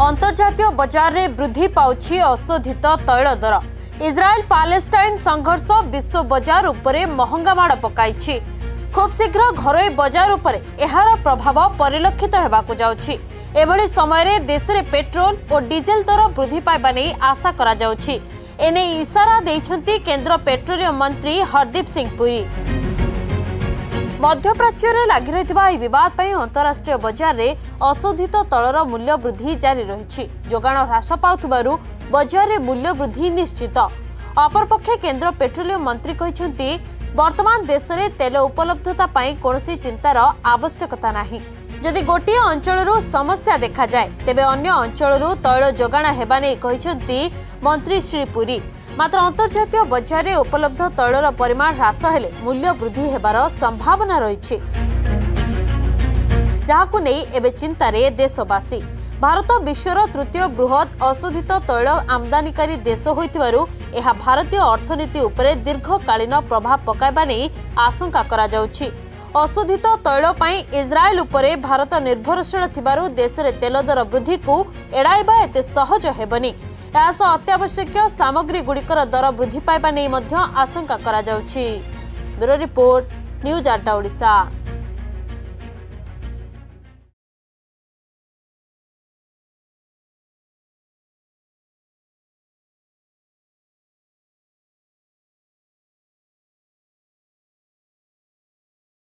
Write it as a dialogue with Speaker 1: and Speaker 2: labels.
Speaker 1: अंतर्जातीय बजार में वृद्धि पाउछि अशोधित तैल दर। इजराइल पैलेस्टाइन संघर्ष विश्व बजार उपरे महंगा माड़ पकाइछि। खूब शीघ्र घरोई बजार उपरे एहार प्रभाव परिलक्षित हेबाकु जाउछि। एभली समय देश में पेट्रोल और डीजेल दर वृद्धि पाइबा नै आशा करा जाउछि। एने इशारा दैछन्ति केंद्र पेट्रोलियम मंत्री हरदीप सिंह पुरी। मध्यप्राच्य में लगी रही विवाद पर अंतरराष्ट्रीय बजार में अशोधित तैलर मूल्य वृद्धि जारी रही। जोगाण ह्रास पाउथिबारु बजार में मूल्य वृद्धि निश्चित। अपरपक्षे केंद्र पेट्रोलियम मंत्री कहते वर्तमान देश में तेल उपलब्धता कौनसी चिंतार आवश्यकता नहीं। जदि गोटे अंचल समस्या देखा जाए तेबे अन्य अंचल तैल जोगाण हेबा नै कहिसेंति मंत्री श्री पुरी। मात्र अंतर्जातीय बजार में उपलब्ध तैलर परिमाण ह्रास हेले मूल्य वृद्धि हेबार संभावना रही, जहाकु नै एबे चिंतारे देशवासी। भारत विश्वर तृतीय बृहत अशोधित तैल आमदानीकारी देश होइतिबारु एहा भारतीय अर्थनीति उपरे दीर्घकालीन प्रभाव पकाइबा नै आशंका करा जाउछि। अशोधित तैल पई इजराइल उपरे भारत निर्भरशील थिबारु देश रे तेल दर वृद्धि को एड़ाइबा एते सहज हेबनी। यास अत्यावश्यक सामग्री गुड़िकर दर वृद्धि पाइबा नै मध्य आशंका करा जाउछि। Bureau report, news 8 Odisha.